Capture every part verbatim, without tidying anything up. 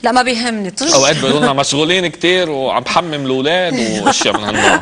لا ما بيهمني طش. اوقات بيقولوا لنا مشغولين كثير وعم بحمم الاولاد واشياء من هالنوع.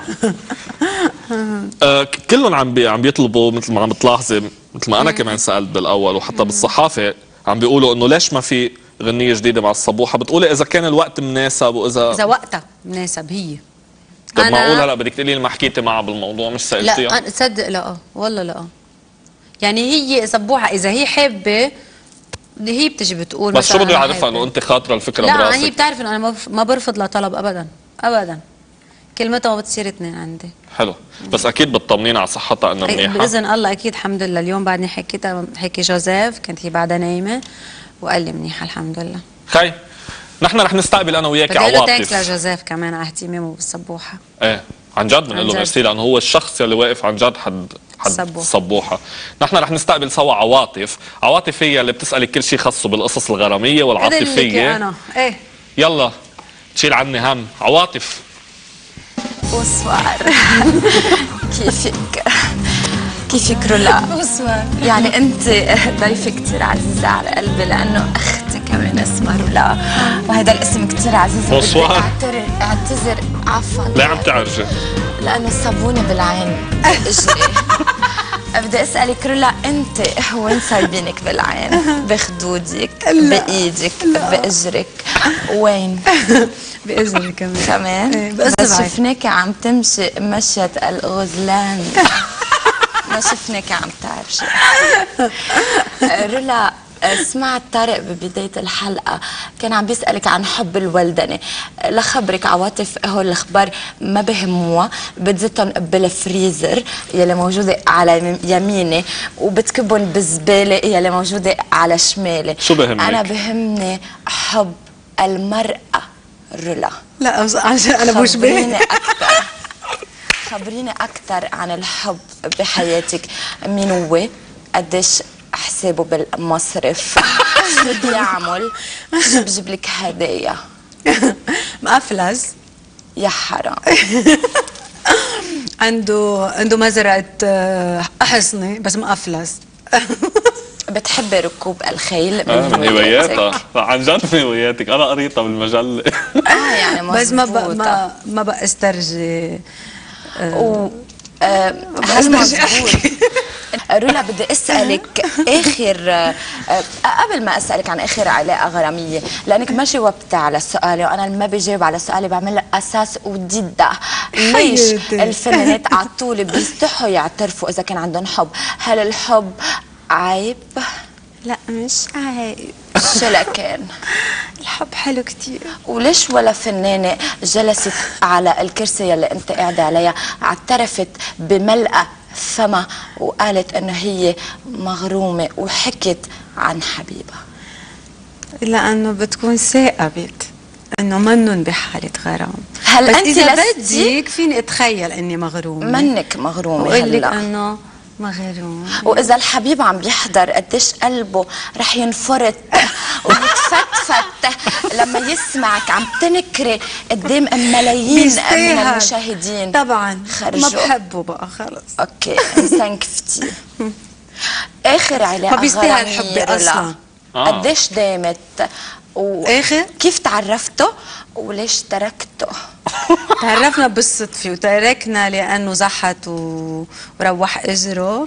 آه كلهم عم بي عم بيطلبوا مثل ما عم بتلاحظي، مثل ما انا كمان سالت بالاول وحتى بالصحافه عم بيقولوا انه ليش ما في غنيه جديده مع الصبوحه؟ بتقولي اذا كان الوقت مناسب واذا اذا وقتها مناسب هي. طب معقول هلا بدك تقولي لي ما حكيتي معها بالموضوع مش سالتيها؟ لا تصدق لا والله لا. يعني هي سبوحه اذا هي حابه هي بتجي بتقول بس شو بده يعرفها انه انت خاطره الفكره لا براسك؟ لا هي بتعرف انه انا ما برفض لها طلب ابدا ابدا. كلمتها ما بتصير اثنين عندي. حلو، بس اكيد بتطمنين على صحتها انه منيحه باذن الله اكيد الحمد لله. اليوم بعدني حكيتها حكي جوزيف كانت هي بعدها نايمه وقال لي منيحه الحمد لله. خي نحن رح نستقبل انا وياكي عواطف. بدي اقول له عواطف لجوزيف كمان على اهتمامه بالصبوحه. ايه عن جد بنقول له ميرسي لانه هو الشخص اللي واقف عن جد حد حد صبوحة. الصبوحه. نحن رح نستقبل سوا عواطف. عواطف هي اللي بتسالك كل شيء خاصه بالقصص الغراميه والعاطفيه. انا ايه يلا تشيل عني هم. عواطف بونسوار. كيفك؟ كيفك رولا؟ بونسوار. يعني انت ضيفه كثير عزيزه على قلبي لانه اختي كمان اسمها رولا وهذا الاسم كثير عزيز. بونسوار. اعتذر اعتذر عفوا. ليه عم تعرجي؟ لانه صابوني بالعين اجري. بدي اسالك رولا انت وين صايبينك بالعين؟ بخدودك؟ بايدك؟ باجرك؟ وين؟ باذني كمان كمان؟ ايه بس شفناكي عم تمشي مشية الغزلان. ما شفناكي عم تعرجي. رولا سمعت طارق ببداية الحلقة كان عم بيسألك عن حب الولدنة. لخبرك عواطف هول الأخبار ما بهموها، بتزتهم بالفريزر يلي موجودة على يميني وبتكبهم بالزبالة يلي موجودة على شمالي. شو بهمك؟ أنا بهمني حب المرأة رولا. لا عشان أنا مش خبريني أكثر خبريني أكثر عن الحب بحياتك. مين هو؟ قديش حسابه بالمصرف؟ شو بيعمل؟ شو بجيب لك هدايا؟ مقفلز يا حرام. عنده عنده مزرعة أحصنة بس مقفلز. بتحبي ركوب الخيل؟ آه من هواياتها عن جد من هواياتك. انا قريتها بالمجله. اه يعني مزبوطة. بس ما بقى ما ما بقى استرجي آه و آه هالمزبوط. رولا بدي اسالك اخر آه قبل ما اسالك عن اخر علاقه غراميه لانك ما جاوبتي على سؤالي وانا لما بجاوب على سؤالي بعمل لك اساس وديدا. ليش الفنانات على طول بيستحوا يعترفوا اذا كان عندهم حب؟ هل الحب عيب؟ لا مش عيب. شو لكن؟ الحب حلو كتير. وليش ولا فنانة جلست على الكرسي يلي انت قاعدة عليها اعترفت بملأ فما وقالت انه هي مغرومة وحكت عن حبيبها؟ لانه بتكون ثاقبت انه منن بحالة غرام. هل بس انت اذا بدك فيني اتخيل اني مغرومة. منك مغرومة وقول لك هلا انه مغروم. واذا الحبيب عم بيحضر قديش قلبه رح ينفرط ويتفتفت لما يسمعك عم تنكري قدام ملايين من المشاهدين. طبعا خرجوا. ما بحبه بقى خلص. اوكي انسنكفتي. اخر علاقه ما بيستاهل حبي اصلا. آه. قديش دامت و... اخر كيف تعرفتوا وليش تركته؟ تعرفنا بالصدفة وتركنا لأنه زحت و... وروح إجره.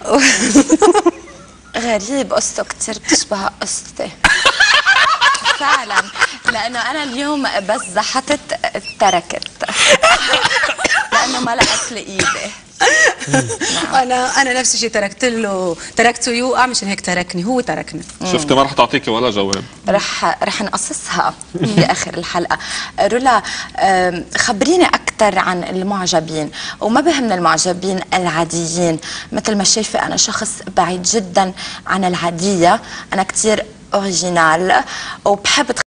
غريب قصته كتير بتشبه قصتي. فعلا لأنه أنا اليوم بس زحتت تركت لأنه ما لقت لي إيدي. انا انا نفس الشيء تركت له تركته يوقع مشان هيك تركني هو تركني. شفتي ما رح تعطيكي ولا جواب. رح رح نقصصها باخر الحلقه. رولا خبريني اكثر عن المعجبين وما بهمنا المعجبين العاديين. مثل ما شايفه انا شخص بعيد جدا عن العاديه. انا كثير اوريجينال وبحب